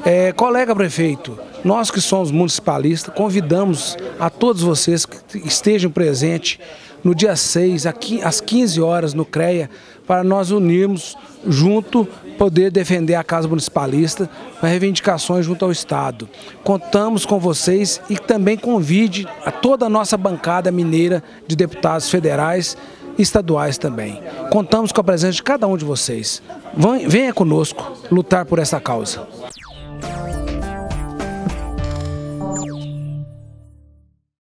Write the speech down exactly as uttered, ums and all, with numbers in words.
É, colega prefeito, nós que somos municipalistas, convidamos a todos vocês que estejam presentes no dia seis, aqui, às quinze horas, no CREA, para nós unirmos junto, poder defender a Casa Municipalista para reivindicações junto ao Estado. Contamos com vocês e também convide a toda a nossa bancada mineira de deputados federais e estaduais também. Contamos com a presença de cada um de vocês. Venha conosco lutar por essa causa.